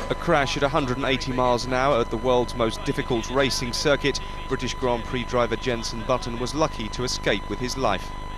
A crash at 180 miles an hour at the world's most difficult racing circuit. British Grand Prix driver Jenson was lucky to escape with his life.